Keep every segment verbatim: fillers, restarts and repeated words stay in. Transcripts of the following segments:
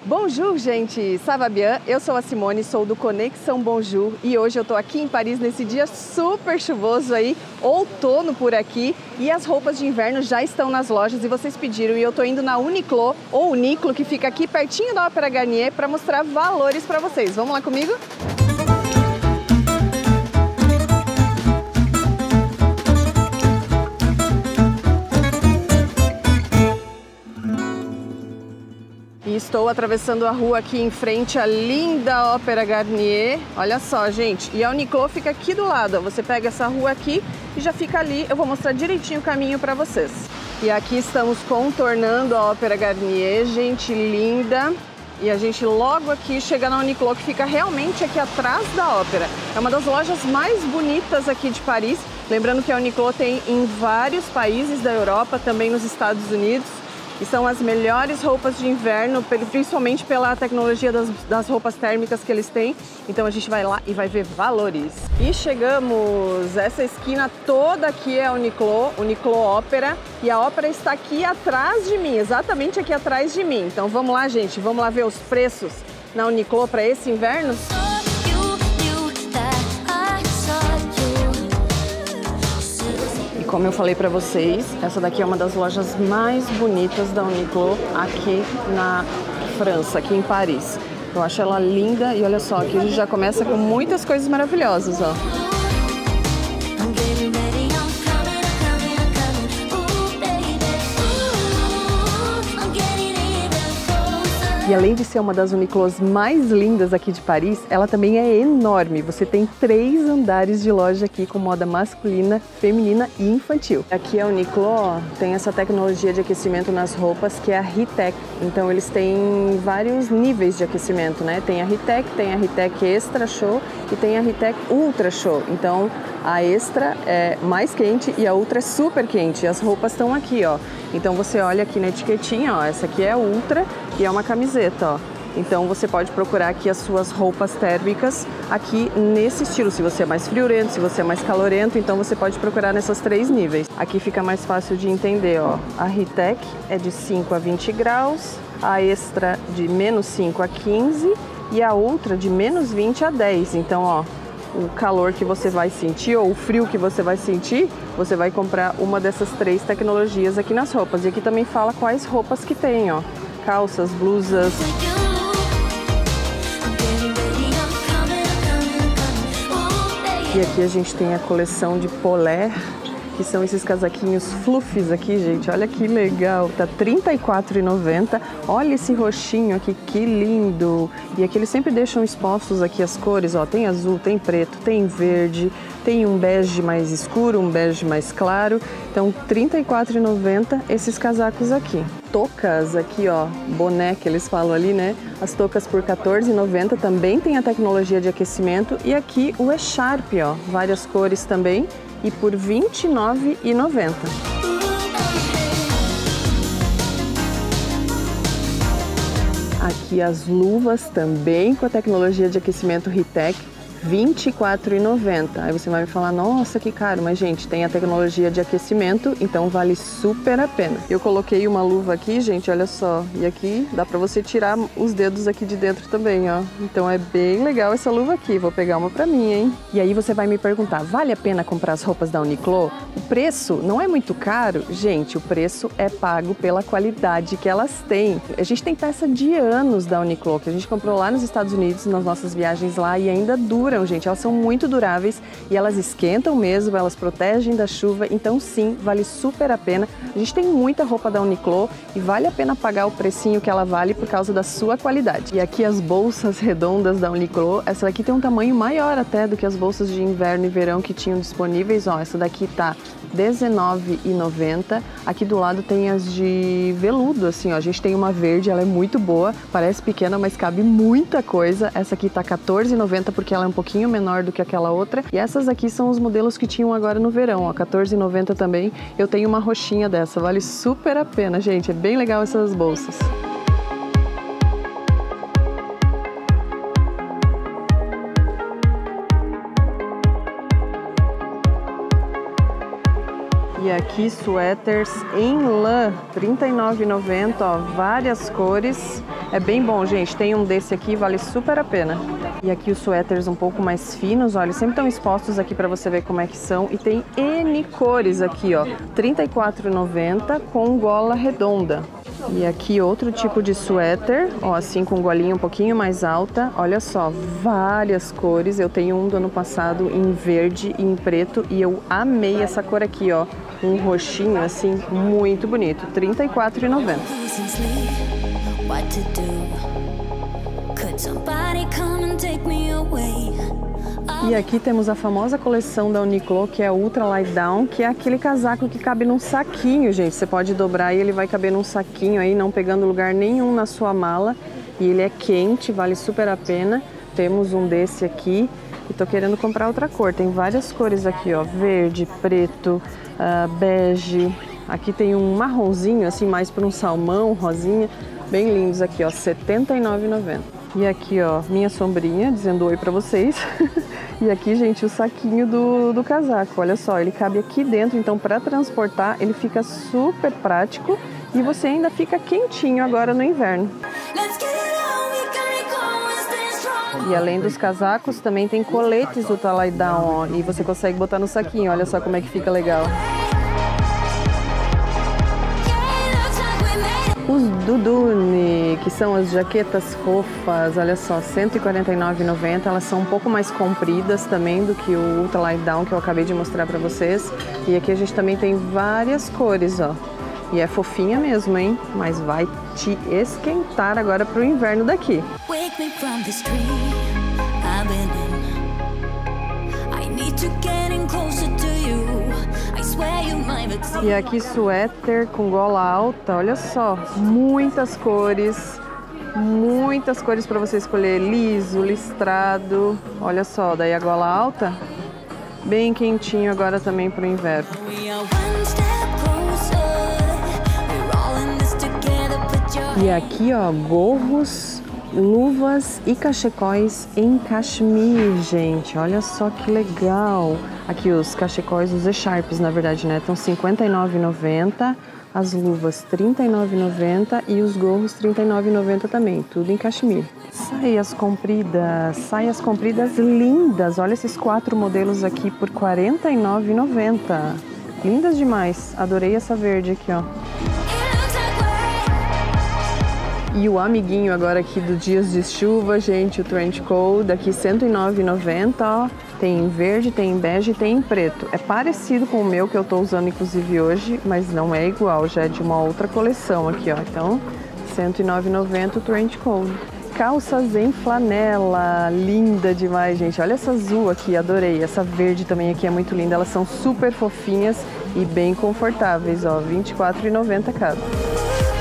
Bonjour, gente! Ça va bien? Eu sou a Simone, sou do Conexão Bonjour e hoje eu tô aqui em Paris nesse dia super chuvoso aí, outono por aqui, e as roupas de inverno já estão nas lojas e vocês pediram e eu tô indo na Uniqlo, ou Uniqlo, que fica aqui pertinho da Ópera Garnier, para mostrar valores para vocês. Vamos lá comigo? E estou atravessando a rua aqui em frente à linda Ópera Garnier. Olha só, gente. E a Uniqlo fica aqui do lado. Ó. Você pega essa rua aqui e já fica ali. Eu vou mostrar direitinho o caminho para vocês. E aqui estamos contornando a Ópera Garnier, gente, linda. E a gente logo aqui chega na Uniqlo, que fica realmente aqui atrás da Ópera. É uma das lojas mais bonitas aqui de Paris. Lembrando que a Uniqlo tem em vários países da Europa, também nos Estados Unidos. E são as melhores roupas de inverno, principalmente pela tecnologia das, das roupas térmicas que eles têm. Então a gente vai lá e vai ver valores. E chegamos! Essa esquina toda aqui é a Uniqlo, Uniqlo Ópera. E a Ópera está aqui atrás de mim, exatamente aqui atrás de mim. Então vamos lá, gente, vamos lá ver os preços na Uniqlo para esse inverno? Como eu falei para vocês, essa daqui é uma das lojas mais bonitas da Uniqlo aqui na França, aqui em Paris. Eu acho ela linda e olha só, aqui a gente já começa com muitas coisas maravilhosas, ó. E além de ser uma das Uniqlos mais lindas aqui de Paris, ela também é enorme. Você tem três andares de loja aqui com moda masculina, feminina e infantil. Aqui a Uniqlo ó, tem essa tecnologia de aquecimento nas roupas que é a Heattech. Então eles têm vários níveis de aquecimento, né? Tem a Heattech, tem a Heattech Extra Show e tem a Heattech Ultra Show. Então a Extra é mais quente e a Ultra é super quente. E as roupas estão aqui, ó. Então você olha aqui na etiquetinha, ó, essa aqui é a Ultra e é uma camiseta, ó. Então você pode procurar aqui as suas roupas térmicas aqui nesse estilo. Se você é mais friorento, se você é mais calorento, então você pode procurar nessas três níveis. Aqui fica mais fácil de entender, ó. A Heattech é de cinco a vinte graus, a Extra de menos cinco a quinze e a Ultra de menos vinte a dez. Então, ó, o calor que você vai sentir ou o frio que você vai sentir, você vai comprar uma dessas três tecnologias aqui nas roupas. E aqui também fala quais roupas que tem, ó. Calças, blusas. E aqui a gente tem a coleção de Polaire, que são esses casaquinhos fluffs aqui, gente. Olha que legal, tá trinta e quatro reais e noventa centavos. Olha esse roxinho aqui, que lindo. E aqui eles sempre deixam expostos aqui as cores, ó. Tem azul, tem preto, tem verde, tem um bege mais escuro, um bege mais claro. Então, trinta e quatro reais e noventa centavos esses casacos aqui. Tocas aqui, ó, boné que eles falam ali, né? As tocas por quatorze reais e noventa centavos também tem a tecnologia de aquecimento. E aqui o echarpe, ó, várias cores também. E por vinte e nove reais e noventa centavos. Aqui as luvas também com a tecnologia de aquecimento Heattech, vinte e quatro reais e noventa centavos. Aí você vai me falar, nossa, que caro, mas gente, tem a tecnologia de aquecimento, então vale super a pena. Eu coloquei uma luva aqui, gente, olha só, e aqui dá pra você tirar os dedos aqui de dentro também, ó. Então é bem legal essa luva aqui, vou pegar uma pra mim, hein? E aí você vai me perguntar, vale a pena comprar as roupas da Uniqlo? O preço não é muito caro? Gente, o preço é pago pela qualidade que elas têm. A gente tem peça de anos da Uniqlo, que a gente comprou lá nos Estados Unidos, nas nossas viagens lá, e ainda dura. Gente, elas são muito duráveis e elas esquentam mesmo, elas protegem da chuva, então sim, vale super a pena. A gente tem muita roupa da Uniqlo e vale a pena pagar o precinho que ela vale por causa da sua qualidade. E aqui as bolsas redondas da Uniqlo, essa daqui tem um tamanho maior até do que as bolsas de inverno e verão que tinham disponíveis, ó, essa daqui tá dezenove reais e noventa centavos. Aqui do lado tem as de veludo, assim, ó. A gente tem uma verde, ela é muito boa, parece pequena, mas cabe muita coisa. Essa aqui tá quatorze reais e noventa centavos porque ela é um pouquinho menor do que aquela outra. E essas aqui são os modelos que tinham agora no verão, ó, quatorze reais e noventa centavos também. Eu tenho uma roxinha dessa, vale super a pena, gente. É bem legal essas bolsas. E aqui suéteres em lã, trinta e nove reais e noventa centavos, ó, várias cores. É bem bom, gente. Tem um desse aqui, vale super a pena. E aqui os suéteres um pouco mais finos, olha, sempre estão expostos aqui para você ver como é que são. E tem N cores aqui, ó, trinta e quatro reais e noventa centavos com gola redonda. E aqui outro tipo de suéter, ó, assim com golinha um pouquinho mais alta. Olha só, várias cores. Eu tenho um do ano passado em verde e em preto e eu amei essa cor aqui, ó. Um roxinho assim, muito bonito, trinta e quatro reais e noventa centavos. E aqui temos a famosa coleção da Uniqlo, que é a Ultra Light Down, que é aquele casaco que cabe num saquinho, gente. Você pode dobrar e ele vai caber num saquinho aí, não pegando lugar nenhum na sua mala. E ele é quente, vale super a pena. Temos um desse aqui e tô querendo comprar outra cor. Tem várias cores aqui, ó, verde, preto, uh, bege. Aqui tem um marronzinho, assim, mais para um salmão, rosinha. Bem lindos aqui, ó, setenta e nove reais e noventa centavos. E aqui, ó, minha sombrinha, dizendo oi pra vocês. E aqui, gente, o saquinho do, do casaco. Olha só, ele cabe aqui dentro, então para transportar ele fica super prático e você ainda fica quentinho agora no inverno. E além dos casacos, também tem coletes do Ultra Light Down, ó, e você consegue botar no saquinho. Olha só como é que fica legal. Os Dudune, que são as jaquetas fofas, olha só, cento e quarenta e nove reais e noventa centavos. Elas são um pouco mais compridas também do que o Ultra Light Down que eu acabei de mostrar pra vocês. E aqui a gente também tem várias cores, ó. E é fofinha mesmo, hein? Mas vai te esquentar agora pro inverno daqui. E aqui suéter com gola alta, olha só, muitas cores, muitas cores para você escolher, liso, listrado, olha só, daí a gola alta, bem quentinho agora também para o inverno. E aqui, ó, gorros, luvas e cachecóis em cachemir, gente, olha só que legal. Aqui os cachecóis, os echarpes, na verdade, né? Estão cinquenta e nove reais e noventa centavos, as luvas trinta e nove reais e noventa centavos e os gorros trinta e nove reais e noventa centavos também, tudo em cachemir. Saias compridas, saias compridas lindas, olha esses quatro modelos aqui por quarenta e nove reais e noventa centavos. Lindas demais, adorei essa verde aqui, ó. E o amiguinho agora aqui do Dias de Chuva, gente, o Trench Coat, aqui cento e nove reais e noventa centavos, ó. Tem em verde, tem em bege e tem em preto. É parecido com o meu que eu tô usando inclusive hoje, mas não é igual, já é de uma outra coleção aqui, ó. Então, cento e nove reais e noventa centavos o Trench Coat. Calças em flanela, linda demais, gente. Olha essa azul aqui, adorei. Essa verde também aqui é muito linda. Elas são super fofinhas e bem confortáveis, ó. vinte e quatro reais e noventa centavos cada.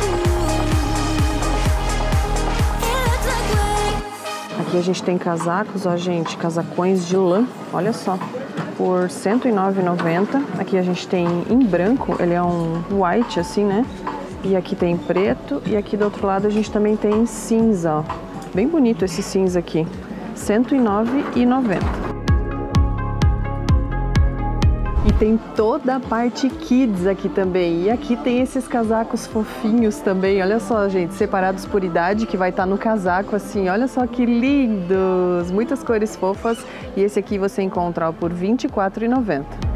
Aqui a gente tem casacos, ó, gente, casacões de lã, olha só, por cento e nove reais e noventa centavos. Aqui a gente tem em branco, ele é um white assim, né? E aqui tem preto e aqui do outro lado a gente também tem cinza, ó. Bem bonito esse cinza aqui, cento e nove reais e noventa centavos. E tem toda a parte kids aqui também. E aqui tem esses casacos fofinhos também. Olha só, gente, separados por idade, que vai estar no casaco assim. Olha só que lindos! Muitas cores fofas. E esse aqui você encontra ó, por vinte e quatro reais e noventa centavos.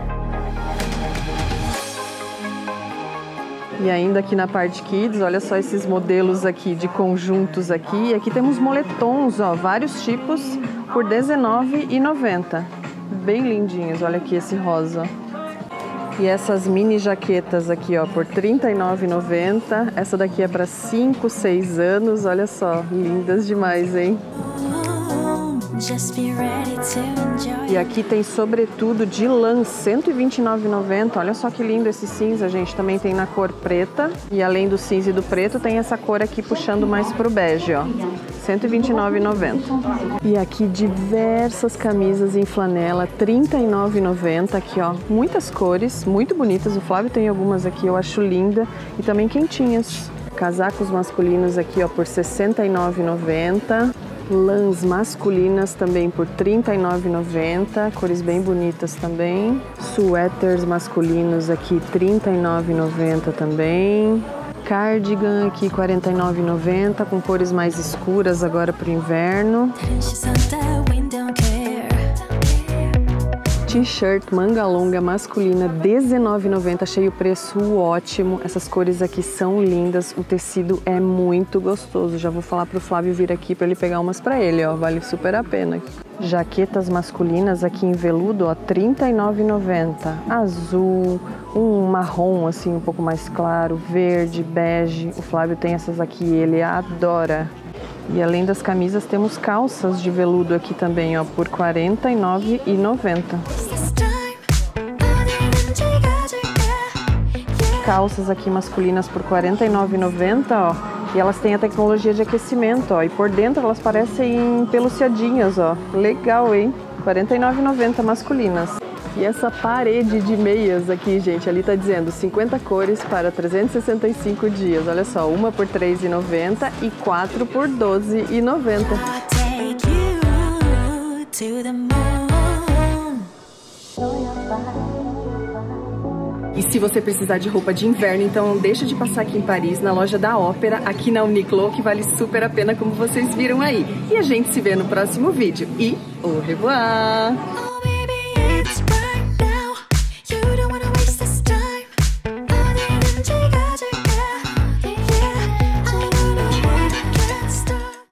E ainda aqui na parte kids, olha só esses modelos aqui de conjuntos aqui. E aqui temos moletons, ó, vários tipos por dezenove reais e noventa centavos. Bem lindinhos, olha aqui esse rosa. E essas mini jaquetas aqui, ó, por trinta e nove reais e noventa centavos. Essa daqui é para cinco, seis anos, olha só, lindas demais, hein? E aqui tem sobretudo de lã, cento e vinte e nove reais e noventa centavos. Olha só que lindo esse cinza, gente. Também tem na cor preta. E além do cinza e do preto, tem essa cor aqui puxando mais pro bege, ó. cento e vinte e nove reais e noventa centavos. E aqui diversas camisas em flanela, trinta e nove reais e noventa centavos. Aqui, ó, muitas cores, muito bonitas. O Flávio tem algumas aqui, eu acho linda. E também quentinhas. Casacos masculinos aqui, ó, por sessenta e nove reais e noventa centavos. Lãs masculinas também por trinta e nove reais e noventa centavos, cores bem bonitas também. Suéteres masculinos aqui trinta e nove reais e noventa centavos também. Cardigan aqui quarenta e nove reais e noventa centavos, com cores mais escuras agora para o inverno. T-shirt manga longa masculina dezenove reais e noventa centavos, achei o preço ótimo. Essas cores aqui são lindas, o tecido é muito gostoso. Já vou falar pro Flávio vir aqui para ele pegar umas para ele, ó, vale super a pena. Jaquetas masculinas aqui em veludo, ó, trinta e nove reais e noventa centavos. Azul, um marrom assim um pouco mais claro, verde, bege. O Flávio tem essas aqui, ele adora. E além das camisas, temos calças de veludo aqui também, ó, por quarenta e nove reais e noventa centavos. Calças aqui masculinas por quarenta e nove reais e noventa centavos, ó. E elas têm a tecnologia de aquecimento, ó. E por dentro elas parecem peluciadinhas, ó. Legal, hein? quarenta e nove reais e noventa centavos masculinas. E essa parede de meias aqui, gente, ali tá dizendo cinquenta cores para trezentos e sessenta e cinco dias. Olha só, uma por três reais e noventa centavos e quatro por doze reais e noventa centavos. E se você precisar de roupa de inverno, então não deixa de passar aqui em Paris, na loja da Ópera, aqui na Uniqlo, que vale super a pena, como vocês viram aí. E a gente se vê no próximo vídeo. E au revoir!